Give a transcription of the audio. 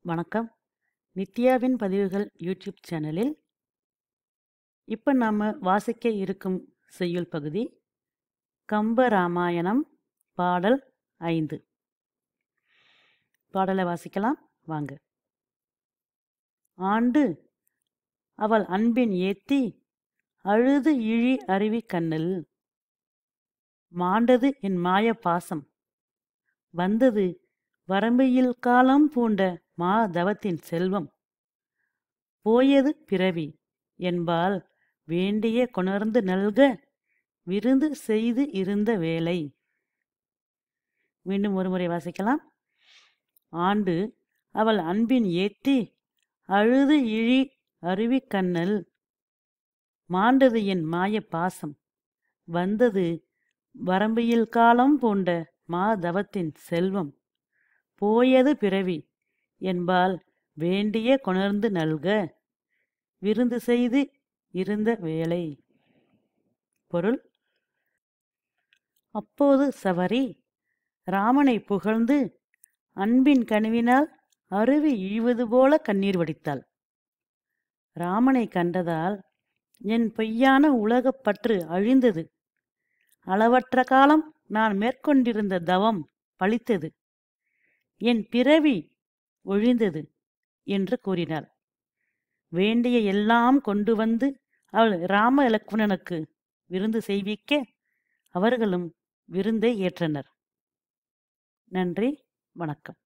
வணக்கம். நித்யாவின் பதிவுகள் யூடியூப் சேனலில் இப்போ நாம் வாசிக்க இருக்கும் செய்யுள் பகுதி கம்ப ராமாயணம் பாடல் 5. பாடலை வாசிக்கலாம் வாங்க. ஆண்டு அவள் அன்பின் ஏத்தி அழுது இழி அருவி கண்ணில் மாண்டது என் மாய பாசம் வந்தது வரம்பையில் காலம் பூண்ட மா தவத்தின் செல்வம் போயது பிறவி என்பால் வேண்டிய கொணர்ந்து நல்க விருந்து செய்து இருந்த வேலை. மீண்டும் ஒருமுறை வாசிக்கலாம். ஆண்டு அவள் அன்பின் ஏத்தி அழுது இழி அருவி கண்ணல் மாண்டது என் மாய பாசம் வந்தது வரம்பையில் காலம் பூண்ட மா தவத்தின் செல்வம் போயது பிறவி என்பால் வேண்டிய கொணர்ந்து நல்க விருந்து செய்து இருந்த வேலை. பொருள்: அப்போது சவரி ராமனை புகழ்ந்து அன்பின் கனிவினால் அருவி இழிவது போல கண்ணீர் வடித்தாள். ராமனை கண்டதால் என் பொய்யான உலகப் பற்று அழிந்தது, அளவற்ற காலம் நான் மேற்கொண்டிருந்த தவம் பலித்தது, என் பிறவி ஒழிந்தது என்று கூறினாள். வேண்டிய எல்லாம் கொண்டு வந்து அவள் ராம லக்ஷ்மணனுக்கு விருந்து செய்விக்க அவர்களும் விருந்தை ஏற்றனர். நன்றி, வணக்கம்.